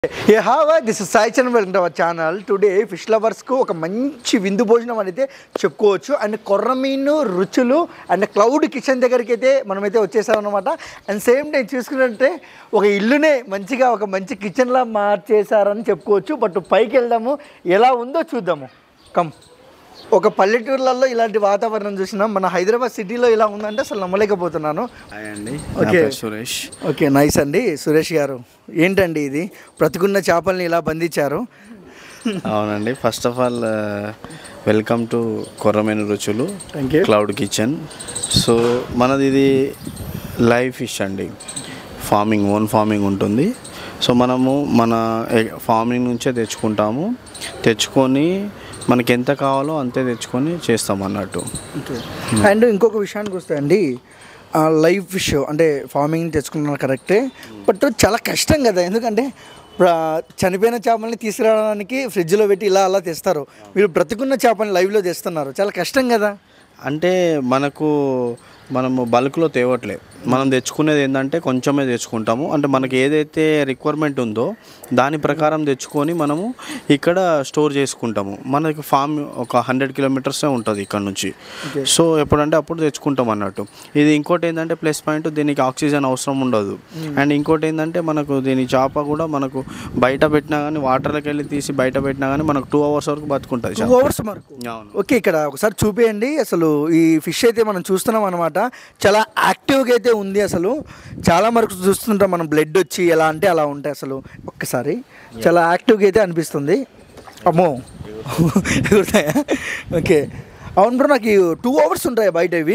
This is Sai Charan, welcome to our channel. Today fish లవర్స్కు ఒక మంచి విందు భోజనం అనేది చెప్పుకోవచ్చు. అండ్ కొర్రమీను రుచులు అండ్ క్లౌడ్ కిచెన్ దగ్గరికి అయితే మనమైతే వచ్చేసామన్నమాట. అండ్ సేమ్ టైం చూసుకున్నట్టే ఒక ఇల్లునే మంచిగా ఒక మంచి కిచెన్లా మార్చేశారని చెప్పుకోవచ్చు. బట్ పైకి వెళ్దాము, ఎలా ఉందో చూద్దాము. కమ్. ఒక పల్లెటూర్లలో ఇలాంటి వాతావరణం చూసినా మన హైదరాబాద్ సిటీలో ఇలా ఉందంటే అసలు నమ్మలేకపోతున్నాను. ఓకే సురేష్. ఓకే, నైస్ అండి సురేష్ గారు. ఏంటండి ఇది, బ్రతికున్న చేపల్ని ఇలా బంధించారు? అవునండి, first of all welcome to Korrameenu Ruchulu cloud kitchen. So మనది ఇది లైవ్ ఫిష్ అండి, ఫార్మింగ్, ఓన్ ఫార్మింగ్ ఉంటుంది. సో మనము మన ఫార్మింగ్ నుంచే తెచ్చుకొని మనకి ఎంత కావాలో అంతే తెచ్చుకొని చేస్తాం అన్నట్టు. అండ్ ఇంకొక విషయానికి వస్తే అండి, లైవ్ ఫిష్ అంటే ఫార్మింగ్ తెచ్చుకున్నారు కరెక్టే, బట్ చాలా కష్టం కదా. ఎందుకంటే చనిపోయిన చేపల్ని తీసుకురావడానికి ఫ్రిడ్జ్లో పెట్టి ఇలా అలా తెస్తారు, మీరు బ్రతికున్న చేపల్ని లైవ్లో తెస్తున్నారు, చాలా కష్టం కదా. అంటే మనము బల్క్లో తేవట్లేదు, మనం తెచ్చుకునేది ఏంటంటే కొంచెమే తెచ్చుకుంటాము. అంటే మనకి ఏదైతే రిక్వైర్మెంట్ ఉందో దాని ప్రకారం తెచ్చుకొని మనము ఇక్కడ స్టోర్ చేసుకుంటాము. మనకి ఫామ్ ఒక 100 కిలోమీటర్సే ఉంటుంది ఇక్కడ నుంచి. సో ఎప్పుడంటే అప్పుడు తెచ్చుకుంటాం అన్నట్టు. ఇది ఇంకోటి ఏంటంటే ప్లస్ పాయింట్, దీనికి ఆక్సిజన్ అవసరం ఉండదు. అండ్ ఇంకోటి ఏంటంటే మనకు దీని చేప కూడా మనకు బయట పెట్టినా కానీ, వాటర్లోకి వెళ్ళి తీసి బయట పెట్టినా కానీ మనకు 2 hours వరకు బతుకుంటుంది. 2 hours వరకు? ఓకే, ఇక్కడ ఒకసారి చూపేయండి. అసలు ఈ ఫిష్ అయితే మనం చూస్తున్నాం అనమాట, చాలా యాక్టివ్గా అయితే ఉంది. అసలు చాలా వరకు చూస్తుంటాం మనం, బ్లడ్ వచ్చి ఎలా అంటే అలా ఉంటాయి. అసలు ఒక్కసారి చాలా యాక్టివ్గా అయితే అనిపిస్తుంది. అమ్మో ఓకే, అవును బ్రో, నాకు 2 hours ఉంటాయి బయట ఇవి.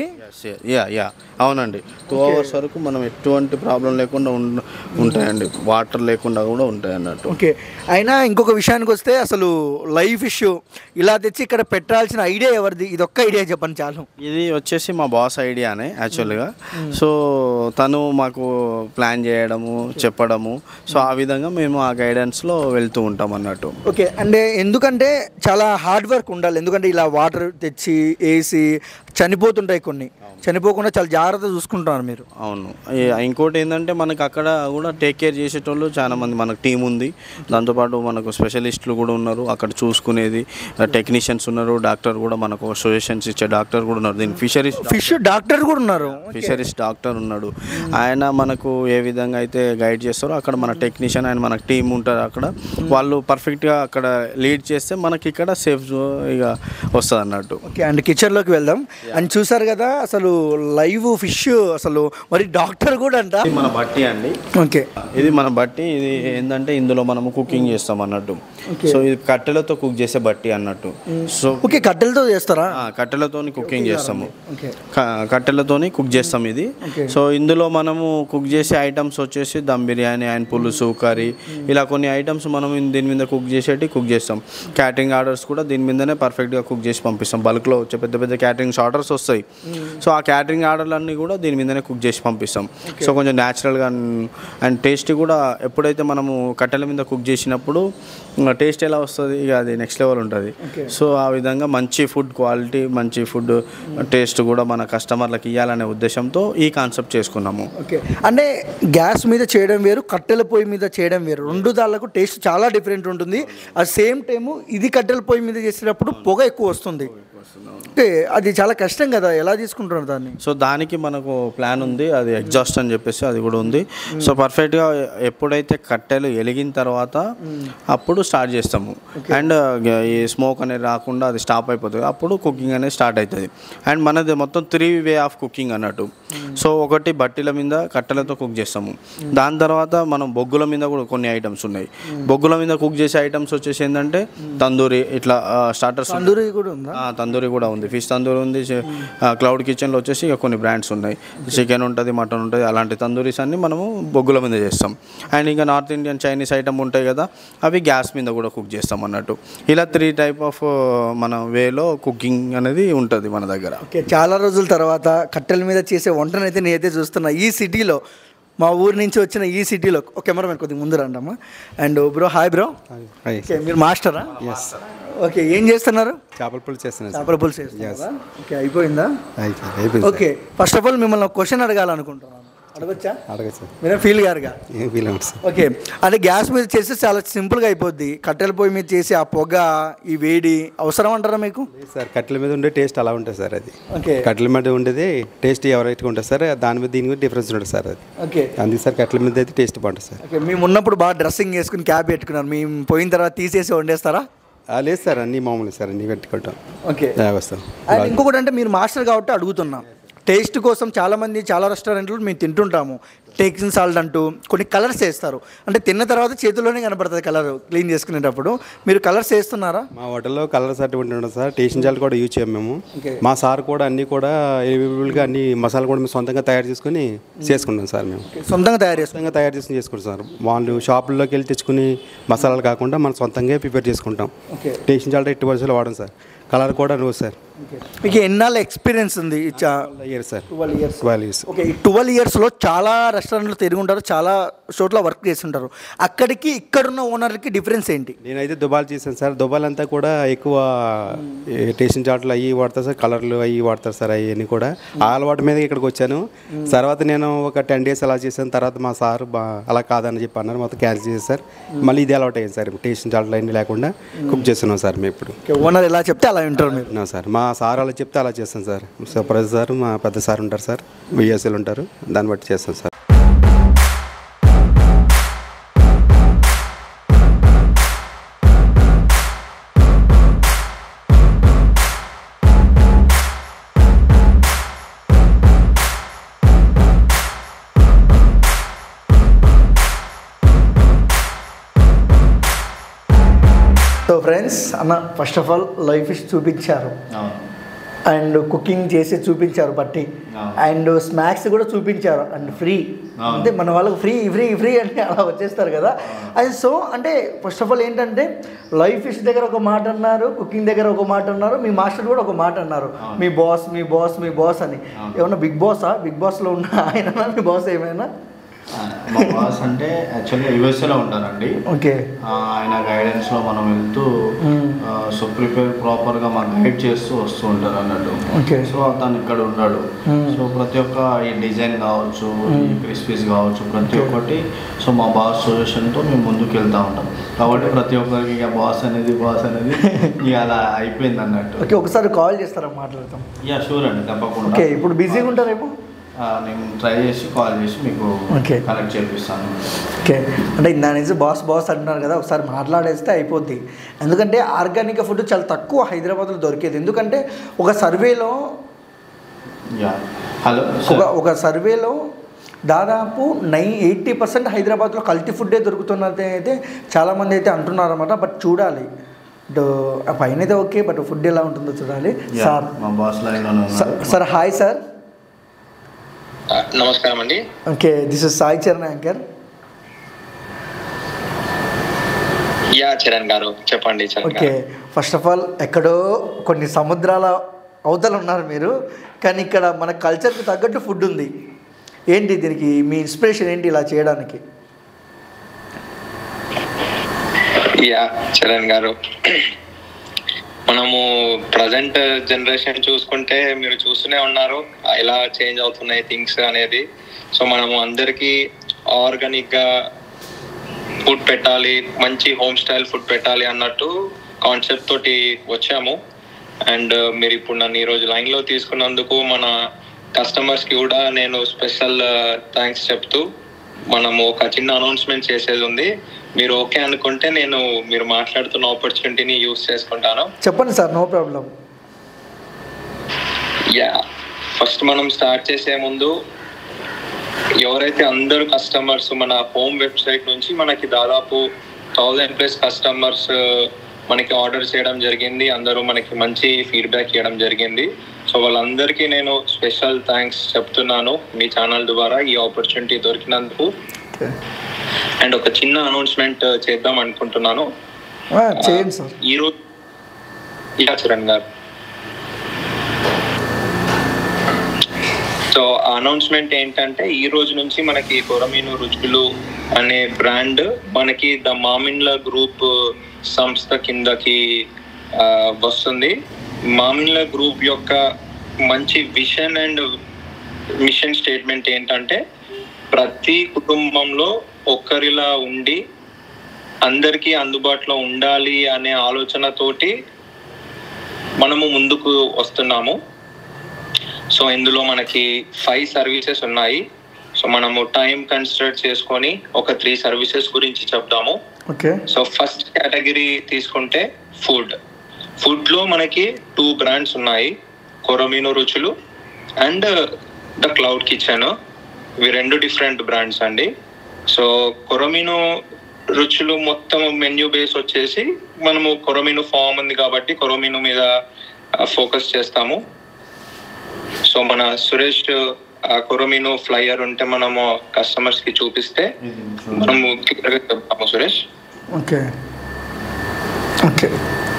అవునండి, 2 hours వరకు మనం ఎటువంటి ప్రాబ్లం లేకుండా ఉంటాయండి, వాటర్ లేకుండా కూడా ఉంటాయి అన్నట్టు. ఓకే, అయినా ఇంకొక విషయానికి వస్తే అసలు లైవ్ ఫిష్ ఇలా తెచ్చి ఇక్కడ పెట్టాల్సిన ఐడియా ఎవరిది? ఇది ఒక్క ఐడియా చెప్పండి చాలు. ఇది వచ్చేసి మా బాస్ ఐడియానే యాక్చువల్గా. సో తను మాకు ప్లాన్ చేయడము, చెప్పడము, సో ఆ విధంగా మేము ఆ గైడెన్స్లో వెళ్తూ ఉంటాం అన్నట్టు. ఓకే, అంటే ఎందుకంటే చాలా హార్డ్ వర్క్ ఉండాలి. ఎందుకంటే ఇలా వాటర్ తెచ్చి వేసి చనిపోతుంటాయి, కొన్ని చనిపోకుండా చాలా జాగ్రత్తగా చూసుకుంటున్నారు మీరు. అవును, ఇంకోటి ఏంటంటే మనకు అక్కడ కూడా టేక్ కేర్ చేసేటోళ్ళు చాలా మంది, మనకు టీం ఉంది. దాంతోపాటు మనకు స్పెషలిస్టులు కూడా ఉన్నారు అక్కడ చూసుకునేది, టెక్నీషియన్స్ ఉన్నారు, డాక్టర్ కూడా మనకు సజెషన్స్ ఇచ్చే డాక్టర్ కూడా ఉన్నారు. దీని ఫిష్ డాక్టర్ కూడా ఉన్నారు, ఫిషరీస్ డాక్టర్ ఉన్నాడు. ఆయన మనకు ఏ విధంగా అయితే గైడ్ చేస్తారో అక్కడ మన టెక్నీషియన్ ఆయన మనకు టీం ఉంటారు అక్కడ, వాళ్ళు పర్ఫెక్ట్గా అక్కడ లీడ్ చేస్తే మనకి ఇక్కడ సేఫ్ ఇక వస్తుంది అన్నట్టు. ఓకే, అండ్ కిచెన్లోకి వెళ్దాం. అండ్ చూసారు కదా అసలు లైవ్ ఫిష్, అసలు మరి డాక్టర్ కూడా అంట. మన బట్టి అండి. ఓకే, ఇది మన బట్టి. ఇది ఏంటంటే ఇందులో మనము కుకింగ్ చేస్తాం అన్నట్టు. సో ఇది కట్టెలతో కుక్ చేసే బట్టి అన్నట్టు. సో ఓకే, కట్టెలతో చేస్తారా? కట్టెలతోని కుకింగ్ చేస్తాము, కట్టెలతోని కుక్ చేస్తాం ఇది. సో ఇందులో మనము కుక్ చేసే ఐటమ్స్ వచ్చేసి దమ్ బిర్యానీ అండ్ పులుసు, కర్రీ, ఇలా కొన్ని ఐటమ్స్ మనం దీని మీద కుక్ చేస్తాం. క్యాటరింగ్ ఆర్డర్స్ కూడా దీని మీదనే పర్ఫెక్ట్గా కుక్ చేసి పంపిస్తాం. బల్క్లో వచ్చే పెద్ద పెద్ద క్యాటరింగ్స్ ఆర్డర్స్ వస్తాయి. సో ఆ క్యాటరింగ్ ఆర్డర్లన్నీ కూడా దీని మీదనే కుక్ చేసి పంపిస్తాం. సో కొంచెం న్యాచురల్గా అండ్ టేస్ట్ కూడా, ఎప్పుడైతే మనము కట్టెల మీద కుక్ చేసినప్పుడు టేస్ట్ ఎలా వస్తుంది, ఇక అది నెక్స్ట్ లెవెల్ ఉంటుంది. సో ఆ విధంగా మంచి ఫుడ్ క్వాలిటీ, మంచి ఫుడ్ టేస్ట్ కూడా మన కస్టమర్లకు ఇవ్వాలనే ఉద్దేశంతో ఈ కాన్సెప్ట్ చేసుకున్నాము. ఓకే, అంటే గ్యాస్ మీద చేయడం వేరు, కట్టెల పొయ్యి మీద చేయడం వేరు, రెండు దాళ్ళకు టేస్ట్ చాలా డిఫరెంట్ ఉంటుంది. అట్ సేమ్ టైము ఇది కట్టెల పొయ్యి మీద చేసేటప్పుడు పొగ ఎక్కువ వస్తుంది. అంటే అది చాలా కష్టం కదా, ఎలా తీసుకుంటున్నారు దాన్ని? సో దానికి మనకు ప్లాన్ ఉంది, అది ఎగ్జాస్ట్ అని చెప్పేసి అది కూడా ఉంది. సో పర్ఫెక్ట్గా ఎప్పుడైతే కట్టెలు వెలిగిన తర్వాత అప్పుడు స్టార్ట్ చేస్తాము. అండ్ ఈ స్మోక్ అనేది రాకుండా అది స్టాప్ అయిపోతుంది, అప్పుడు కుకింగ్ అనేది స్టార్ట్ అవుతుంది. అండ్ మనది మొత్తం 3 వే ఆఫ్ కుకింగ్ అన్నట్టు. సో ఒకటి బట్టీల మీద కట్టెలతో కుక్ చేస్తాము. దాని తర్వాత మనం బొగ్గుల మీద కూడా కొన్ని ఐటమ్స్ ఉన్నాయి. బొగ్గుల మీద కుక్ చేసే ఐటమ్స్ వచ్చేసి ఏంటంటే తందూరి, ఇట్లా స్టార్టర్స్. తందూరి కూడా ఉందా? తందూరి కూడా ఉంది, ఫిష్ తందూరి ఉంది. క్లౌడ్ కిచెన్లో వచ్చేసి ఇక కొన్ని బ్రాండ్స్ ఉన్నాయి, చికెన్ ఉంటుంది, మటన్ ఉంటుంది, అలాంటి తందూరీస్ అన్ని మనము బొగ్గుల మీద చేస్తాం. అండ్ ఇంకా నార్త్ ఇండియన్ చైనీస్ ఐటమ్ ఉంటాయి కదా, అవి గ్యాస్ మీద కూడా కుక్ చేస్తాం అన్నట్టు. ఇలా 3 type ఆఫ్ మన వేలో కుకింగ్ అనేది ఉంటుంది మన దగ్గర. ఓకే, చాలా రోజుల తర్వాత కట్టెల మీద చేసే వంటనైతే నేనైతే చూస్తున్నా ఈ సిటీలో. మా ఊరి నుంచి వచ్చిన ఈ సిటీలో. ఒక కెమెరామెన్ కొద్దిగా ముందు రండమ్మా. And bro, hi bro. Okay, మీరు మాస్టరా? ఓకే, ఏం చేస్తున్నారు? చేపల పులుసు చేస్తున్నారు. చేపల పులుసు చేస్తున్నారా? ఓకే, అయిపోయిందా? ఓకే, ఫస్ట్ ఆఫ్ ఆల్ మిమ్మల్ని ఒక క్వశ్చన్ అడగాలనుకుంటున్నాను. అడగొచ్చా? అడగచ్చు సార్. మీరే ఫీల్ గారుగా? ఏం ఫీల్ అవ్వదు సార్. ఓకే, అంటే గ్యాస్ మీద చేస్తే చాలా సింపుల్గా అయిపోద్ది. కట్టెల పొయ్యి మీద చేసి ఆ పొగ, ఈ వేడి అవసరం అంటారా మీకు? లేదు సార్, కట్టెల మీద ఉండే టేస్ట్ అలా ఉంటుంది సార్. అది ఓకే కట్టెల మీద ఉండేది టేస్ట్ ఎవరైతే ఉంటుంది సార్, దాని మీద దీని మీద డిఫరెన్స్ ఉంటుంది సార్. అది ఓకే అందుకే సార్ కట్టెల మీద అయితే టేస్ట్ బాగుంటుంది సార్. ఓకే, మేము ఉన్నప్పుడు బాగా డ్రెస్సింగ్ వేసుకుని క్యాప్ పెట్టుకున్నారు, మేము పోయిన తర్వాత తీసేసి వండేస్తారా? లేదు సార్, అన్నీ మామూలు సార్, అన్నీ పెట్టుకుంటాం. ఓకే, వస్తాం. అండ్ ఇంకొకటి అంటే మీరు మాస్టర్ కాబట్టి అడుగుతున్నాం, టేస్ట్ కోసం చాలామంది చాలా రెస్టారెంట్లు మేము తింటుంటాము, టేకింగ్ సాల్ట్ అంటూ కొన్ని కలర్స్ వేస్తారు. అంటే తిన్న తర్వాత చేతిలోనే కనపడుతుంది కలర్ క్లీన్ చేసుకునేటప్పుడు. మీరు కలర్స్ వేస్తున్నారా? మా హోటల్లో కలర్స్ అటువంటి ఉంటుంది సార్. టేస్టింగ్ సాల్ట్ కూడా యూజ్ చేయం మేము. ఓకే. మా సార్ కూడా అన్నీ కూడా అవైలబుల్గా అన్ని మసాలా కూడా మేము సొంతంగా తయారు చేసుకుని చేసుకుంటాం సార్. మేము సొంతంగా తయారు చేస్తాం. సొంతంగా తయారు చేసుకుని చేసుకుంటాం సార్. వాళ్ళు షాపుల్లోకి వెళ్ళి తెచ్చుకుని మసాలాలు కాకుండా మనం సొంతంగా ప్రిపేర్ చేసుకుంటాం. ఓకే, టేస్టింగ్ సాల్ట్ 80% వాడడం సార్. కలర్ కూడా రోజు సార్. మీకు ఎన్నాళ్ళ ఎక్స్పీరియన్స్ ఉంది? Year sir. 12 years. 12 years. Okay, ఈ 12 yearsలో చాలా రెస్టారెంట్లు తిరిగి ఉంటారు, చాలా చోట్ల వర్క్ చేస్తుంటారు. అక్కడికి ఇక్కడున్న ఓనర్కి డిఫరెన్స్ ఏంటి? నేనైతే దుబాలు చేశాను సార్. దుబాలు అంతా కూడా ఎక్కువ టేస్టింగ్ చాట్లు అవి వాడతారు సార్, కలర్లు అవి వాడతారు సార్. అవన్నీ కూడా ఆ అలవాటు మీద ఇక్కడికి వచ్చాను. తర్వాత నేను ఒక 10 days అలా చేశాను. తర్వాత మా సార్ అలా కాదని చెప్పి అన్నారు, మొత్తం క్యాన్సిల్ చేశారు సార్. మళ్ళీ ఇది అలవాటు అయ్యింది సార్. టేస్టింగ్ చాట్లు అన్నీ లేకుండా కుక్ చేస్తున్నాం సార్ మేము ఇప్పుడు. ఓనర్ ఎలా చెప్తే అలా వింటారు మీరు? సార్ మా సార్ అలా చెప్తే అలా చేస్తాం సార్. సూపర్వైజర్ సార్, మా పెద్ద సార్ ఉంటారు సార్, విఎస్ఎల్ ఉంటారు, దాన్ని బట్టి చేస్తాం సార్. సో ఫ్రెండ్స్, అన్న first of all live fish చూపించారు, అండ్ కుకింగ్ చేసి చూపించారు బట్టి, అండ్ స్నాక్స్ కూడా చూపించారు, అండ్ ఫ్రీ. అంటే మన వాళ్ళకి ఫ్రీ ఫ్రీ ఫ్రీ అంటే అలా వచ్చేస్తారు కదా. అది సో అంటే ఫస్ట్ ఆఫ్ ఆల్ ఏంటంటే లైవ్ ఫిష్ దగ్గర ఒక మాట అన్నారు, కుకింగ్ దగ్గర ఒక మాట అన్నారు, మీ మాస్టర్ కూడా ఒక మాట అన్నారు, మీ బాస్ మీ బాస్ మీ బాస్ అని. ఏమన్నా బిగ్ బాసా? బిగ్ బాస్లో ఉన్న ఆయన మీ బాస్ ఏమైనా? మా బాస్ అంటే యాక్చువల్లీ యూఎస్ఏలో ఉంటారండి. ఓకే, ఆయన గైడెన్స్లో మనం వెళ్తూ సో ప్రిపేర్ ప్రాపర్గా మాకు గైడ్ చేస్తూ వస్తూ ఉంటారు అన్నట్టు. ఓకే, సో తను ఇక్కడ ఉన్నాడు. సో ప్రతి ఒక్క ఈ డిజైన్ కావచ్చు, ఈ క్రిస్పీస్ కావచ్చు, ప్రతి ఒక్కటి సో మా బాస్ సజెషన్తో మేము ముందుకు వెళ్తూ ఉంటాం. కాబట్టి ప్రతి ఒక్కరికి ఇక బాస్ అనేది ఇక అలా అయిపోయింది అన్నట్టు. ఓకే, ఒకసారి కాల్ చేస్తారా, మాట్లాడతాం? యా షూర్ అండి, తప్పకుండా. ఓకే, ఇప్పుడు బిజీగా ఉంటారేమో? నేను ట్రై చేసి కాల్ చేసి మీకు ఓకే కనెక్ట్ చేపిస్తాను. ఓకే, అంటే దాని నుంచి బాస్ బాస్ అంటున్నారు కదా, ఒకసారి మాట్లాడేస్తే అయిపోద్ది. ఎందుకంటే ఆర్గానిక్ ఫుడ్ చాలా తక్కువ హైదరాబాద్లో దొరికేది. ఎందుకంటే ఒక సర్వేలో హలో ఒక సర్వేలో దాదాపు 80% హైదరాబాద్లో కల్తీ ఫుడ్డే దొరుకుతున్నది అయితే చాలామంది అయితే అంటున్నారు అన్నమాట. బట్ చూడాలి, పైన అయితే ఓకే, బట్ ఫుడ్ ఎలా ఉంటుందో చూడాలి. సార్ మా బాస్ లైన్లో సార్, హాయ్ సార్. నమస్కారం అండి. Okay, this is Sai Charan anchor. Yeah Charan garu చెప్పండి. ఓకే, ఫస్ట్ ఆఫ్ ఆల్ ఎక్కడో కొన్ని సముద్రాల అవతల ఉన్నారు మీరు, కానీ ఇక్కడ మన కల్చర్కి తగ్గట్టు ఫుడ్ ఉంది. ఏంటి దీనికి మీ ఇన్స్పిరేషన్ ఏంటి ఇలా చేయడానికి? యా చరణ్ గారు, మనము ప్రజెంట్ జనరేషన్ చూసుకుంటే మీరు చూస్తూనే ఉన్నారు ఎలా చేంజ్ అవుతున్నాయి థింగ్స్ అనేది. సో మనము అందరికీ ఆర్గానిక్గా ఫుడ్ పెట్టాలి, మంచి హోమ్ స్టైల్ ఫుడ్ పెట్టాలి అన్నట్టు కాన్సెప్ట్ తోటి వచ్చాము. అండ్ మీరు ఇప్పుడు నన్ను ఈరోజు లైన్లో తీసుకున్నందుకు మన కస్టమర్స్కి కూడా నేను స్పెషల్ థ్యాంక్స్ చెప్తూ మనము ఒక చిన్న అనౌన్స్మెంట్ చేసేది ఉంది. మీరు ఓకే అనుకుంటే నేను మీరు మాట్లాడుతున్న ఆపర్చునిటీని యూజ్ చేసుకుంటాను. చెప్పండి sir, no problem. Yeah, first మనం స్టార్ట్ చేసే ముందు ఎవరైతే అందరు కస్టమర్స్ మన హోమ్ వెబ్సైట్ నుంచి మనకి దాదాపు 1000+ కస్టమర్స్ మనకి ఆర్డర్ చేయడం జరిగింది. అందరూ మనకి మంచి ఫీడ్బ్యాక్ ఇవ్వడం జరిగింది. సో వాళ్ళందరికీ నేను స్పెషల్ థ్యాంక్స్ చెప్తున్నాను మీ ఛానల్ ద్వారా ఈ ఆపర్చునిటీ దొరికినందుకు. అండ్ ఒక చిన్న అనౌన్స్మెంట్ చేద్దాం అనుకుంటున్నాను. చేయండి సార్. ఈరోజు చరణ్ గారు, సో అనౌన్స్మెంట్ ఏంటంటే ఈ రోజు నుంచి మనకి కొరమీను రుచులు అనే బ్రాండ్ మనకి ద మామిండ్ల గ్రూప్ సంస్థ కిందకి వస్తుంది. మామిండ్ల గ్రూప్ యొక్క మంచి విషన్ అండ్ మిషన్ స్టేట్మెంట్ ఏంటంటే ప్రతి కుటుంబంలో ఒక్కరిలా ఉండి అందరికీ అందుబాటులో ఉండాలి అనే ఆలోచనతోటి మనము ముందుకు వస్తున్నాము. సో ఇందులో మనకి 5 సర్వీసెస్ ఉన్నాయి. సో మనము టైం కన్సిడర్ చేసుకొని ఒక 3 సర్వీసెస్ గురించి చెప్దాము. ఓకే. సో ఫస్ట్ కేటగిరీ తీసుకుంటే ఫుడ్ లో మనకి 2 బ్రాండ్స్ ఉన్నాయి, కొరమీను రుచులు అండ్ ద క్లౌడ్ కిచెన్. ఇవి 2 డిఫరెంట్ బ్రాండ్స్ అండి. సో కొరమీను రుచులు మొత్తం మెన్యూ బేస్ వచ్చేసి మనము కొరమీను ఫామ్ ఉంది కాబట్టి కొరమీను మీద ఫోకస్ చేస్తాము. సో మన సురేష్ కొరమీను ఫ్లైయర్ ఉంటే మనము కస్టమర్స్ కి చూపిస్తే మనము క్లియర్గా చెప్తాము. సురేష్. Okay okay.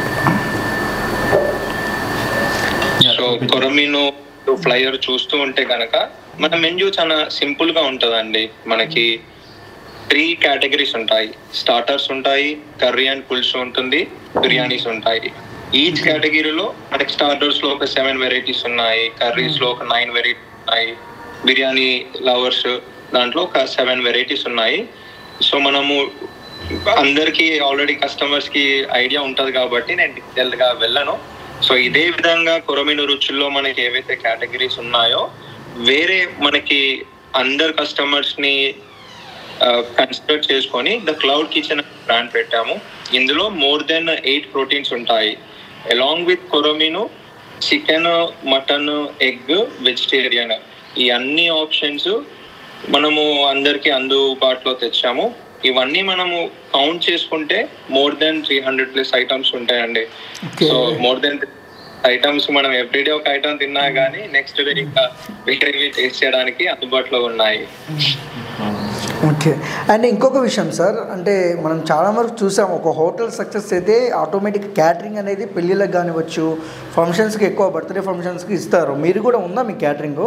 సో కొరమీను ఫ్లైయర్ చూస్తూ ఉంటే కనుక మన మెన్యూ చాలా సింపుల్ గా ఉంటదండి. మనకి 3 కేటగిరీస్ ఉంటాయి. స్టార్టర్స్ ఉంటాయి, కర్రీ అండ్ పులుసు ఉంటుంది, బిర్యానీస్ ఉంటాయి. ఈచ్ కేటగిరీలో మనకి స్టార్టర్స్ లో ఒక 7 వెరైటీస్ ఉన్నాయి, కర్రీస్ లో ఒక 9 వెరైటీస్ ఉన్నాయి, బిర్యానీ లవర్స్ దాంట్లో ఒక 7 వెరైటీస్ ఉన్నాయి. సో మనము అందరికి ఆల్రెడీ కస్టమర్స్ కి ఐడియా ఉంటది కాబట్టి నేను డీటెయిల్ గా వెళ్ళను. సో ఇదే విధంగా కొరమీను రుచుల్లో మనకి ఏవైతే కేటగిరీస్ ఉన్నాయో వేరే మనకి అందరు కస్టమర్స్ ని కన్సిడర్ చేసుకొని ద క్లౌడ్ కిచెన్ బ్రాండ్ పెట్టాము. ఇందులో మోర్ దెన్ 8 ప్రోటీన్స్ ఉంటాయి. అలాంగ్ విత్ కొరమీను చికెన్, మటన్, ఎగ్, వెజిటేరియన్ ఈ అన్ని ఆప్షన్స్ మనము అందరికి అందుబాటులో తెచ్చాము. ఇవన్నీ మనము కౌంట్ చేసుకుంటే మోర్ దెన్ 300+ ఐటమ్స్ ఉంటాయండి. సో మోర్ దెన్ ఐటమ్స్ మనం ఎవ్రీడే ఒక ఐటమ్ తిన్నా కానీ నెక్స్ట్ డే ఇంకా వేరేవి టేస్ట్ చేయడానికి అందుబాటులో ఉన్నాయి. ఓకే. అండ్ ఇంకొక విషయం సార్, అంటే మనం చాలా వరకు చూసాం ఒక హోటల్ సక్సెస్ అయితే ఆటోమేటిక్ క్యాటరింగ్ అనేది పెళ్ళిళ్ళకి కానివచ్చు, ఫంక్షన్స్కి ఎక్కువ బర్త్డే ఫంక్షన్స్కి ఇస్తారు. మీరు కూడా ఉందా మీ క్యాటరింగ్?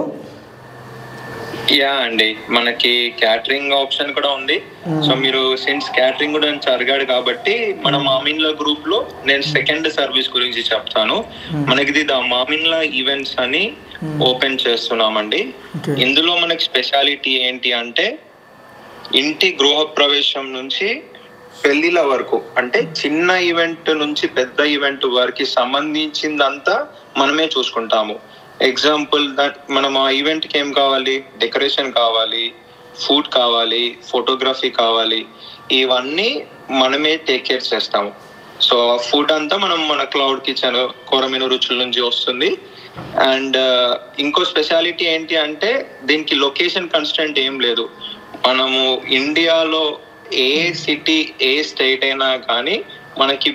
యా అండి, మనకి క్యాటరింగ్ ఆప్షన్ కూడా ఉంది. సో మీరు సిన్స్ క్యాటరింగ్ కూడా అడిగాడు కాబట్టి మన మామిన్లా గ్రూప్ లో నేను సెకండ్ సర్వీస్ గురించి చెప్తాను. మనకి ద మామిన్లా ఈవెంట్స్ అని ఓపెన్ చేస్తున్నామండి. ఇందులో మనకి స్పెషాలిటీ ఏంటి అంటే ఇంటి గృహ ప్రవేశం నుంచి పెళ్లిల వరకు, అంటే చిన్న ఈవెంట్ నుంచి పెద్ద ఈవెంట్ వరకు సంబంధించిందంతా మనమే చూసుకుంటాము. ఎగ్జాంపుల్ మనం ఆ ఈవెంట్ కి ఏం కావాలి, డెకరేషన్ కావాలి, ఫుడ్ కావాలి, ఫోటోగ్రఫీ కావాలి, ఇవన్నీ మనమే టేక్ కేర్ చేస్తాము. సో ఫుడ్ అంతా మనం మన క్లౌడ్ కిచెన్ కొరమీను రుచుల నుంచి వస్తుంది. అండ్ ఇంకో స్పెషాలిటీ ఏంటి అంటే దీనికి లొకేషన్ కన్స్టెంట్ ఏం లేదు. మనము ఇండియాలో ఏ సిటీ ఏ స్టేట్ అయినా కానీ మనకి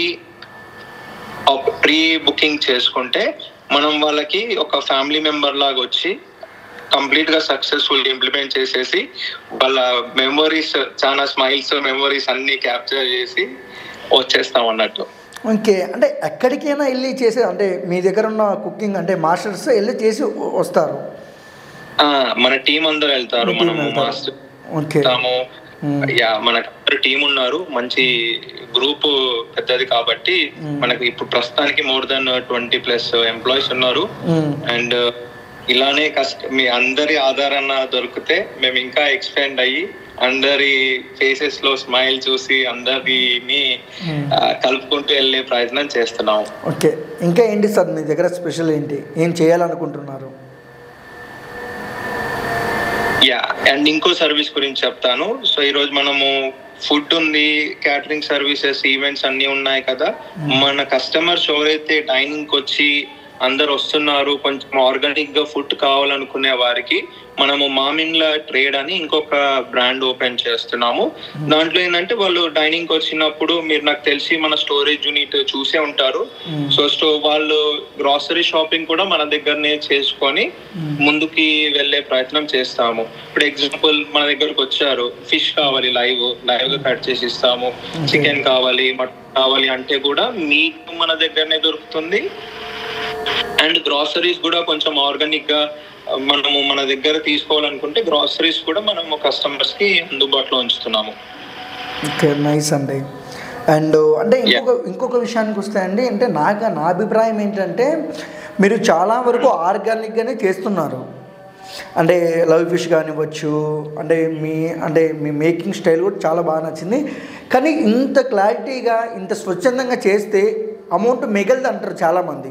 ప్రీ బుకింగ్ చేసుకుంటే మనం వాళ్ళకి ఒక ఫ్యామిలీ మెంబర్ లాగా వచ్చి కంప్లీట్ గా సక్సెస్ఫుల్ ఇంప్లిమెంట్ చేసేసి వాళ్ళ మెమొరీస్, చాలా స్మైల్స్ మెమొరీస్ అన్ని క్యాప్చర్ చేసి వచ్చేస్తాం అన్నట్టు. ఓకే. అంటే ఎక్కడికైనా వెళ్ళి చేసే, అంటే మీ దగ్గర ఉన్న కుకింగ్ అంటే మాస్టర్స్ వెళ్ళి చేసి వస్తారు? మన టీం అందరూ వెళ్తారు. మనము మాస్టర్ మనకు అందరు టీం ఉన్నారు. మంచి గ్రూప్ పెద్దది కాబట్టి మనకి ఇప్పుడు ప్రస్తుతానికి మోర్ దెన్ 20+ ఎంప్లాయీస్ ఉన్నారు. అండ్ ఇలానే మీ అందరి ఆధారణ దొరికితే మేము ఇంకా ఎక్స్పెండ్ అయ్యి అందరి ఫేసెస్ లో స్మైల్ చూసి అందరిని కలుపుకుంటూ వెళ్ళే ప్రయత్నం చేస్తున్నాం. ఓకే. ఇంకా ఏంటి సార్ మీ దగ్గర స్పెషల్ ఏంటి, ఏం చేయాలనుకుంటున్నారు? అండ్ ఇంకో సర్వీస్ గురించి చెప్తాను. సో ఈ రోజు మనము ఫుడ్ ఉంది, క్యాటరింగ్ సర్వీసెస్, ఈవెంట్స్ అన్ని ఉన్నాయి కదా. మన కస్టమర్స్ ఎవరైతే డైనింగ్ వచ్చి అందరు వస్తున్నారు, కొంచెం ఆర్గానిక్ గా ఫుడ్ కావాలనుకునే వారికి మనము మామిన్లా ట్రేడ్ అని ఇంకొక బ్రాండ్ ఓపెన్ చేస్తున్నాము. దాంట్లో ఏంటంటే వాళ్ళు డైనింగ్ వచ్చినప్పుడు, మీరు నాకు తెలిసి మన స్టోరేజ్ యూనిట్ చూసే ఉంటారు. సో వాళ్ళు గ్రాసరీ షాపింగ్ కూడా మన దగ్గరనే చేసుకొని ముందుకి వెళ్ళే ప్రయత్నం చేస్తాము. ఇప్పుడు ఎగ్జాంపుల్ మన దగ్గరకు వచ్చారు, ఫిష్ కావాలి లైవ్ గా కట్ చేసి ఇస్తాము, చికెన్ కావాలి, మటన్ కావాలి అంటే కూడా మీకు మన దగ్గరనే దొరుకుతుంది. అండ్ గ్రాసరీస్ కూడా కొంచెం ఆర్గానిక్ గా మనము మన దగ్గర తీసుకోవాలనుకుంటే గ్రాసరీస్ కూడా మనము కస్టమర్స్ కి అందుబాటులో ఉంచుతున్నాము. ఓకే, నైస్ అండి. అండ్ అంటే ఇంకొక విషయానికి వస్తే అండి, అంటే నా అభిప్రాయం ఏంటంటే మీరు చాలా వరకు ఆర్గానిక్గానే చేస్తున్నారు. అంటే లవ్ ఫిష్ కానివ్వచ్చు, అంటే మీ మేకింగ్ స్టైల్ కూడా చాలా బాగా నచ్చింది. కానీ ఇంత క్లారిటీగా ఇంత స్వచ్ఛందంగా చేస్తే అమౌంట్ మిగలదు అంటారు చాలామంది.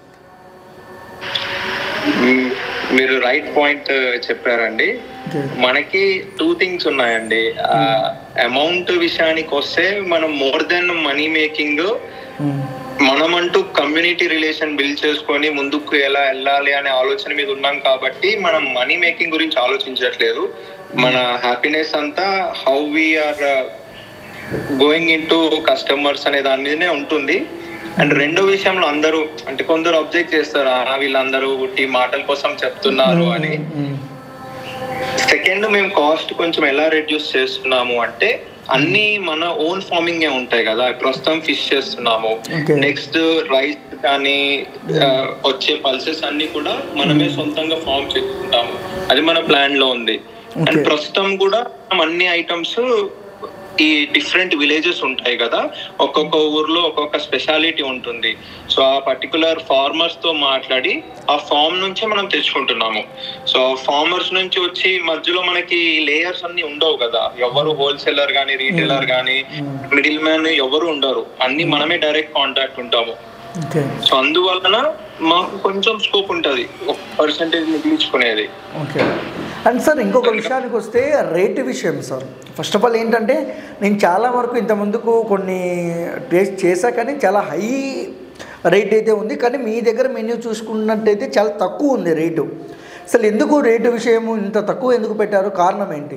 మీరు రైట్ పాయింట్ చెప్పారండి. మనకి 2 థింగ్స్ ఉన్నాయండి. అమౌంట్ విషయానికి వస్తే మనం మోర్ దెన్ మనీ మేకింగ్, మనమంటూ కమ్యూనిటీ రిలేషన్ బిల్డ్ చేసుకొని ముందుకు ఎలా వెళ్ళాలి అనే ఆలోచన మీద ఉన్నాం కాబట్టి మనం మనీ మేకింగ్ గురించి ఆలోచించట్లేదు. మన హ్యాపీనెస్ అంతా how we're going into customers అనే దాని మీదనే ఉంటుంది. అండ్ రెండో విషయంలో అందరూ అంటే కొందరు అబ్జెక్ట్ చేస్తారు, వీళ్ళందరూ ఉట్టి మాటల కోసం చెప్తున్నారు అని. సెకండ్, మేము కాస్ట్ కొంచెం ఎలా రెడ్యూస్ చేస్తున్నాము అంటే అన్ని మన ఓన్ ఫార్మింగ్ ఉంటాయి కదా. ప్రస్తుతం ఫిష్ చేస్తున్నాము, నెక్స్ట్ రైస్ కానీ వచ్చే పల్సెస్ అన్ని కూడా మనమే సొంతంగా ఫార్మ్ చేసుకుంటాము. అది మన ప్లాన్ లో ఉంది. అండ్ ప్రస్తుతం కూడా అన్ని ఐటమ్స్ ఈ డిఫరెంట్ విలేజెస్ ఉంటాయి కదా, ఒక్కొక్క ఊర్లో ఒక్కొక్క స్పెషాలిటీ ఉంటుంది. సో ఆ పర్టికులర్ ఫార్మర్స్ తో మాట్లాడి ఆ ఫార్మ్ నుంచే మనం తెచ్చుకుంటున్నాము. సో ఫార్మర్స్ నుంచి వచ్చి మధ్యలో మనకి లేయర్స్ అన్ని ఉండవు కదా, ఎవరు హోల్సేలర్ గానీ రీటైలర్ గానీ మిడిల్ మ్యాన్ ఎవరు ఉండరు, అన్ని మనమే డైరెక్ట్ కాంటాక్ట్ ఉంటాము. సో అందువలన మాకు కొంచెం స్కోప్ ఉంటుంది పర్సెంటేజ్ మిగిలించుకునేది. అండ్ సార్ ఇంకొక విషయానికి వస్తే రేటు విషయం సార్. ఫస్ట్ ఆఫ్ ఆల్ ఏంటంటే నేను చాలా వరకు ఇంత ముందుకు కొన్ని టేస్ట్ చేశా కానీ చాలా హై రేట్ అయితే ఉంది. కానీ మీ దగ్గర మెన్యూ చూసుకున్నట్టయితే చాలా తక్కువ ఉంది రేటు. అసలు ఎందుకు రేటు విషయం ఇంత తక్కువ ఎందుకు పెట్టారు, కారణం ఏంటి?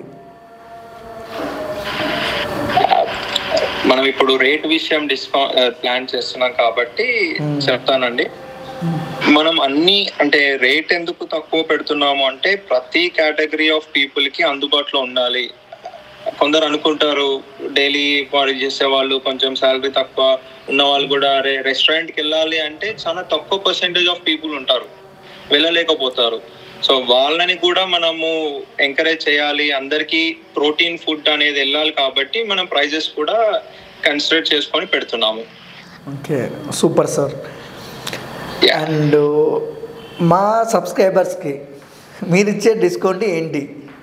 మనం ఇప్పుడు రేట్ విషయం ప్లాన్ చేస్తున్నాం కాబట్టి చెప్తానండి. మనం అన్ని అంటే రేట్ ఎందుకు తక్కువ పెడుతున్నాము అంటే ప్రతి కేటగిరీ ఆఫ్ పీపుల్ కి అందుబాటులో ఉండాలి. కొందరు అనుకుంటారు డైలీ వాడి చేసే వాళ్ళు, కొంచెం శాలరీ తక్కువ ఉన్న వాళ్ళు కూడా రెస్టారెంట్కి వెళ్ళాలి అంటే చాలా తక్కువ పర్సెంటేజ్ ఆఫ్ పీపుల్ ఉంటారు, వెళ్ళలేకపోతారు. సో వాళ్ళని కూడా మనము ఎంకరేజ్ చేయాలి, అందరికీ ప్రోటీన్ ఫుడ్ అనేది వెళ్ళాలి కాబట్టి మనం ప్రైజెస్ కూడా కన్సిడర్ చేసుకొని పెడుతున్నాము. Okay, super sir. అండ్ మా సబ్స్క్రైబర్స్కి మీరు ఇచ్చే డిస్కౌంట్ ఏంటి?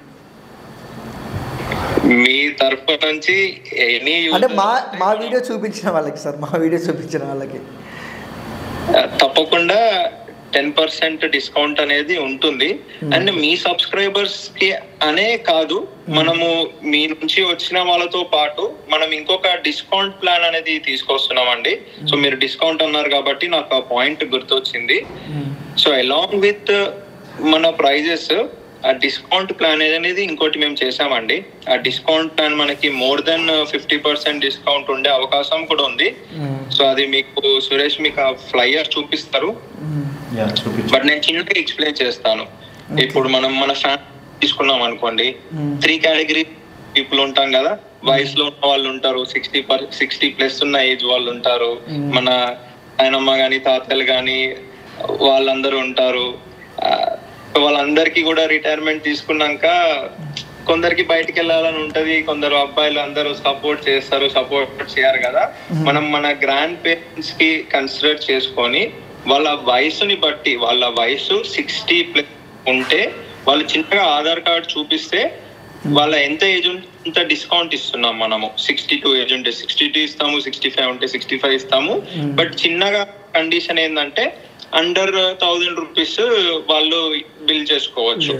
మీ తరఫు నుంచి అంటే మా వీడియో చూపించిన వాళ్ళకి సార్, మా వీడియో చూపించిన వాళ్ళకి తప్పకుండా 10% డిస్కౌంట్ అనేది ఉంటుంది. అండ్ మీ సబ్స్క్రైబర్స్ కి అనే కాదు, మనము మీ నుంచి వచ్చిన వాళ్ళతో పాటు మనం ఇంకొక డిస్కౌంట్ ప్లాన్ అనేది తీసుకొస్తున్నామండి. సో మీరు డిస్కౌంట్ అన్నారు కాబట్టి నాకు ఆ పాయింట్ గుర్తొచ్చింది. సో అలాంగ్ విత్ మన ప్రైజెస్ ఆ డిస్కౌంట్ ప్లాన్ అనేది ఇంకోటి మేము చేసామండి. ఆ డిస్కౌంట్ ప్లాన్ మనకి మోర్ దెన్ 50% డిస్కౌంట్ ఉండే అవకాశం కూడా ఉంది. సో అది మీకు సురేష్ మీకు ఆ ఫ్లైయర్ చూపిస్తారు, బట్ నేను చిన్నగా ఎక్స్ప్లెయిన్ చేస్తాను. ఇప్పుడు మనం మన ఫ్యామిలీ తీసుకున్నాం అనుకోండి, 3 కేటగిరీ పీపుల్ ఉంటాం కదా. వయసులో ఉన్న వాళ్ళు ఉంటారు, 60+ ఉన్న ఏజ్ వాళ్ళు ఉంటారు, మన ఆయనమ్మ గాని తాతలు గాని వాళ్ళందరూ ఉంటారు. వాళ్ళందరికీ కూడా రిటైర్మెంట్ తీసుకున్నాక కొందరికి బయటికి వెళ్ళాలని ఉంటది, కొందరు అబ్బాయిలు అందరూ సపోర్ట్ చేస్తారు, సపోర్ట్ చేయరు కదా. మనం మన గ్రాండ్ పేరెంట్స్ కి కన్సిడర్ చేసుకొని వాళ్ళ వయసుని బట్టి, వాళ్ళ వయసు 60+ ఉంటే వాళ్ళు చిన్నగా ఆధార్ కార్డ్ చూపిస్తే వాళ్ళ ఎంత ఏజ్ అంత డిస్కౌంట్ ఇస్తున్నాం మనము. 62 ఏజ్ ఉంటే 62 ఇస్తాము, 65 ఉంటే 65 ఇస్తాము. బట్ చిన్నగా కండిషన్ ఏంటంటే అండర్ 1000 రూపీస్ వాళ్ళు బిల్ చేసుకోవచ్చు.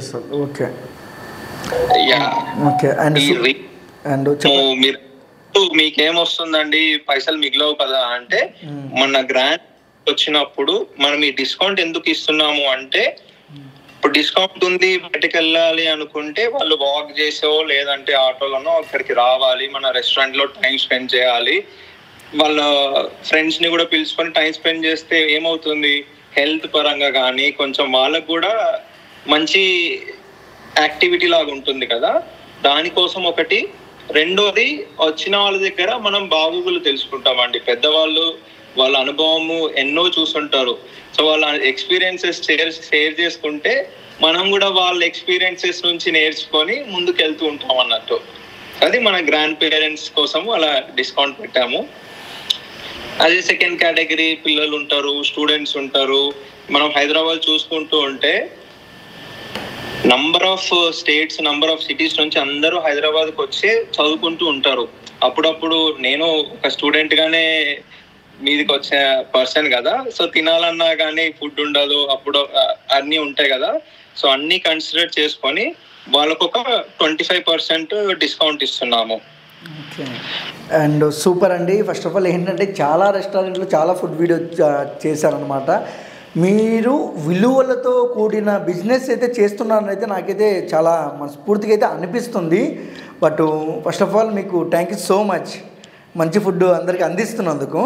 మీకేమొస్తుందండి పైసలు మిగిలవు కదా అంటే, మన గ్రాండ్ వచ్చినప్పుడు మనం ఈ డిస్కౌంట్ ఎందుకు ఇస్తున్నాము అంటే, ఇప్పుడు డిస్కౌంట్ ఉంది బయటకు వెళ్ళాలి అనుకుంటే వాళ్ళు వాక్ చేసో లేదంటే ఆటోలోనో అక్కడికి రావాలి, మన రెస్టారెంట్ లో టైం స్పెండ్ చేయాలి. వాళ్ళ ఫ్రెండ్స్ ని కూడా పిలుచుకొని టైం స్పెండ్ చేస్తే ఏమవుతుంది, హెల్త్ పరంగా కానీ కొంచెం వాళ్ళకు కూడా మంచి యాక్టివిటీ లాగా ఉంటుంది కదా. దానికోసం ఒకటి. రెండోది, వచ్చిన వాళ్ళ దగ్గర మనం బాగోగులు తెలుసుకుంటామండి. పెద్దవాళ్ళు వాళ్ళ అనుభవము ఎన్నో చూసుంటారు. సో వాళ్ళ ఎక్స్పీరియన్సెస్ షేర్ చేసుకుంటే మనం కూడా వాళ్ళ ఎక్స్పీరియన్సెస్ నుంచి నేర్చుకొని ముందుకు వెళ్తూ ఉంటాం అన్నట్టు. అది మన గ్రాండ్ పేరెంట్స్ కోసం అలా డిస్కౌంట్ పెట్టాము. అదే సెకండ్ కేటగిరీ పిల్లలు ఉంటారు, స్టూడెంట్స్ ఉంటారు. మనం హైదరాబాద్ చూసుకుంటూ ఉంటే number of states, number of cities నుంచి అందరూ హైదరాబాద్కి వచ్చి చదువుకుంటూ ఉంటారు. అప్పుడప్పుడు నేను ఒక స్టూడెంట్ గానే మీదికి వచ్చే పర్సన్ కదా, సో తినాలన్నా కానీ ఫుడ్ ఉండదు, అప్పుడు అన్నీ ఉంటాయి కదా. సో అన్ని కన్సిడర్ చేసుకొని వాళ్ళకు ఒక 25% డిస్కౌంట్ ఇస్తున్నాము. ఓకే అండ్ సూపర్ అండి. ఫస్ట్ ఆఫ్ ఆల్ ఏంటంటే చాలా రెస్టారెంట్లు చాలా ఫుడ్ వీడియో చేశారనమాట. మీరు విలువలతో కూడిన బిజినెస్ అయితే చేస్తున్నారనైతే నాకైతే చాలా మనస్ఫూర్తిగా అయితే అనిపిస్తుంది. బట్ ఫస్ట్ ఆఫ్ ఆల్ మీకు థ్యాంక్ యూ సో మచ్, మంచి ఫుడ్ అందరికీ అందిస్తున్నందుకు.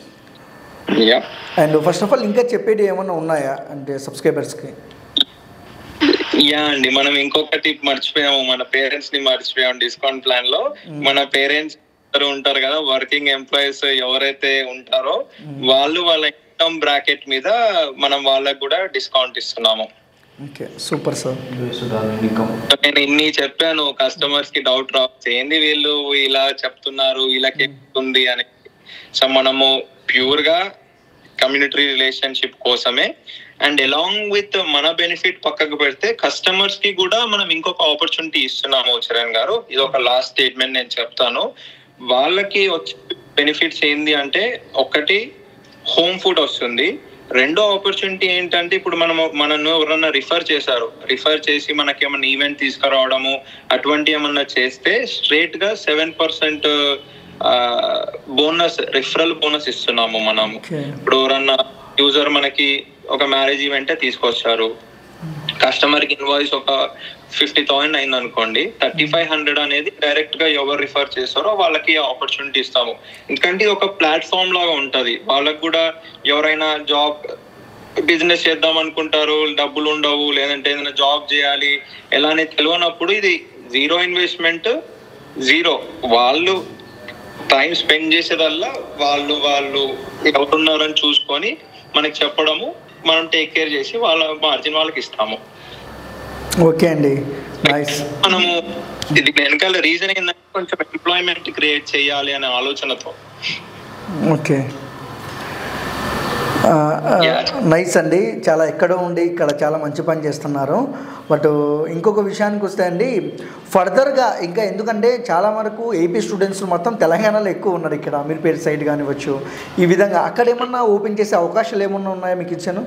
అండ్ ఫస్ట్ ఆఫ్ ఆల్ ఇంకా చెప్పేది ఏమన్నా ఉన్నాయా అంటే సబ్స్క్రైబర్స్కి? యా అండి, మనం ఇంకొకటి మర్చిపోయాము, మన పేరెంట్స్ ని మర్చిపోయాము. డిస్కౌంట్ ప్లాన్ లో మన పేరెంట్స్ ఉంటారు కదా, వర్కింగ్ ఎంప్లాయీస్ ఎవరైతే ఉంటారో వాళ్ళు వాళ్ళ ఇన్కమ్ బ్రాకెట్ మీద మనం వాళ్ళకి కూడా డిస్కౌంట్ ఇస్తున్నాము. Okay super sir. నేను ఇన్ని చెప్పాను, కస్టమర్స్ కి డౌట్ రావచ్చు, ఏంది వీళ్ళు ఇలా చెప్తున్నారు, వీళ్ళకి ఉంది అని. సో మనము ప్యూర్ గా కమ్యూనిటీ రిలేషన్షిప్ కోసమే అండ్ అలాంగ్ విత్ మన బెనిఫిట్ పక్కకు పెడితే కస్టమర్స్ కి కూడా మనం ఇంకొక ఆపర్చునిటీ ఇస్తున్నాము చరణ్ గారు. ఇది ఒక లాస్ట్ స్టేట్మెంట్ నేను చెప్తాను. వాళ్ళకి వచ్చే బెనిఫిట్స్ ఏంది అంటే, ఒకటి హోమ్ ఫుడ్ వస్తుంది. రెండో ఆపర్చునిటీ ఏంటంటే, ఇప్పుడు మనను ఎవరన్నా రిఫర్ చేసి మనకి ఏమన్నా ఈవెంట్ తీసుకురావడము అటువంటి ఏమన్నా చేస్తే స్ట్రేట్ గా 7% బోనస్, రిఫరల్ బోనస్ ఇస్తున్నాము మనము. ఇప్పుడు ఎవరన్నా యూజర్ మనకి ఒక మ్యారేజ్ ఈవెంటే తీసుకొచ్చారు, కస్టమర్ కి ఇన్వాయిస్ ఒక 50,000 అయింది అనుకోండి, 3,500 అనేది డైరెక్ట్ గా ఎవరు రిఫర్ చేస్తారో వాళ్ళకి ఆపర్చునిటీ ఇస్తాము. ఎందుకంటే ఇది ఒక ప్లాట్ఫామ్ లాగా ఉంటది. వాళ్ళకి కూడా ఎవరైనా జాబ్ బిజినెస్ చేద్దాం అనుకుంటారు, డబ్బులు ఉండవు, లేదంటే ఏదైనా జాబ్ చేయాలి ఎలానే తెలియనప్పుడు ఇది జీరో ఇన్వెస్ట్మెంట్, జీరో. వాళ్ళు టైం స్పెండ్ చేసేదల్లా వాళ్ళు ఎవరున్నారని చూసుకొని మనకి చెప్పడము, మనం టేక్ కేర్ చేసి వాళ్ళ మార్జిన్ వాళ్ళకి ఇస్తాము. ఓకే అండి, నైస్. మనము ఇది వెనకాల రీజన్ ఏంటంటే కొంచెం ఎంప్లాయ్మెంట్ క్రియేట్ చేయాలి అనే ఆలోచనతో. ఓకే నైస్ అండి. చాలా ఎక్కడో ఉండి ఇక్కడ చాలా మంచి పని చేస్తున్నారు. బట్ ఇంకొక విషయానికి వస్తే అండి, ఫర్దర్గా ఇంకా ఎందుకంటే చాలా వరకు ఏపీ స్టూడెంట్స్ మొత్తం తెలంగాణలో ఎక్కువ ఉన్నారు, ఇక్కడ అమీర్పేట సైడ్ కానివ్వచ్చు. ఈ విధంగా అక్కడ ఏమన్నా ఓపెన్ చేసే అవకాశాలు ఏమన్నా ఉన్నాయా మీకు ఇచ్చాను?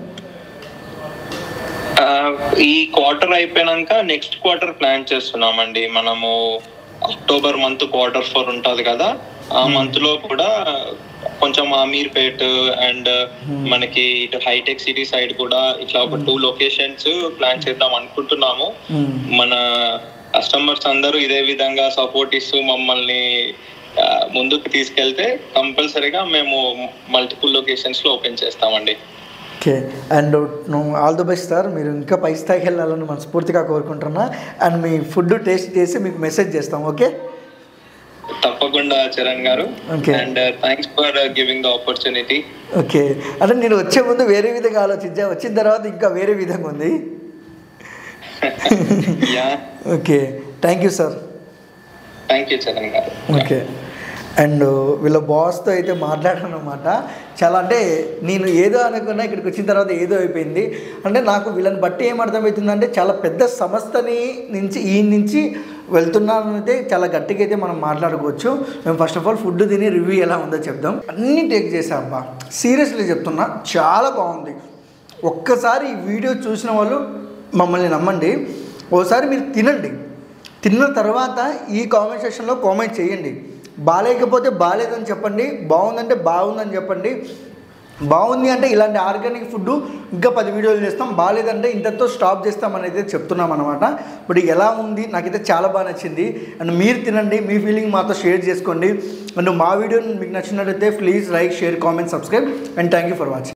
ఈ క్వార్టర్ అయిపోయినాక నెక్స్ట్ క్వార్టర్ ప్లాన్ చేస్తున్నామండి. మనము అక్టోబర్ మంత్ Q4 ఉంటుంది కదా, ఆ మంత్ లో కూడా కొంచెం అమీర్పేట్ అండ్ మనకి ఇటు హైటెక్ సిటీ సైడ్ కూడా ఇట్లా ఒక 2 లొకేషన్స్ ప్లాన్ చేద్దాం అనుకుంటున్నాము. మన కస్టమర్స్ అందరూ ఇదే విధంగా సపోర్ట్ ఇస్తూ మమ్మల్ని ముందుకు తీసుకెళ్తే కంపల్సరీగా మేము మల్టిపుల్ లొకేషన్స్ లో ఓపెన్ చేస్తామండి. Okay and all the best sir. మీరు ఇంకా పై స్థాయికి వెళ్ళాలని మనస్ఫూర్తిగా కోరుకుంటున్నా. అండ్ మీ ఫుడ్ టేస్ట్ చేసి మీకు మెసేజ్ చేస్తాం. ఓకే, తప్పకుండా Charan garu. And thanks for giving the opportunity. Okay, అంటే నేను వచ్చే ముందు వేరే విధంగా ఆలోచించా, వచ్చిన తర్వాత ఇంకా వేరే విధంగా ఉంది. Okay, thank you sir. Thank you Charan garu. Okay and వీళ్ళ బాస్తో అయితే మాట్లాడాను అనమాట. చాలా అంటే నేను ఏదో అనుకున్నా, ఇక్కడికి వచ్చిన తర్వాత ఏదో అయిపోయింది. అంటే నాకు వీళ్ళని బట్టి ఏమర్థమవుతుందంటే, చాలా పెద్ద సంస్థని నుంచి వెళ్తున్నానైతే చాలా గట్టిగా అయితే మనం మాట్లాడుకోవచ్చు. మేము ఫస్ట్ ఆఫ్ ఆల్ ఫుడ్ తిని రివ్యూ ఎలా ఉందో చెప్దాం. అన్నీ టేక్ చేసాం అబ్బా, సీరియస్లీ చెప్తున్నా, చాలా బాగుంది. ఒక్కసారి ఈ వీడియో చూసిన వాళ్ళు మమ్మల్ని నమ్మండి, ఓసారి మీరు తినండి. తిన్న తర్వాత ఈ కామెంట్ సెక్షన్లో కామెంట్ చేయండి. బాగాలేకపోతే బాగాలేదని చెప్పండి, బాగుందంటే బాగుందని చెప్పండి. బాగుంది అంటే ఇలాంటి ఆర్గానిక్ ఫుడ్ ఇంకా 10 వీడియోలు చేస్తాం, బాగాలేదంటే ఇంతతో స్టాప్ చేస్తామని అయితే చెప్తున్నాం అనమాట. ఇప్పుడు ఎలా ఉంది నాకైతే చాలా బాగా నచ్చింది. అండ్ మీరు తినండి, మీ ఫీలింగ్ మాతో షేర్ చేసుకోండి. అండ్ మా వీడియో మీకు నచ్చినట్లయితే please like, share, comment, subscribe and thank you for watching.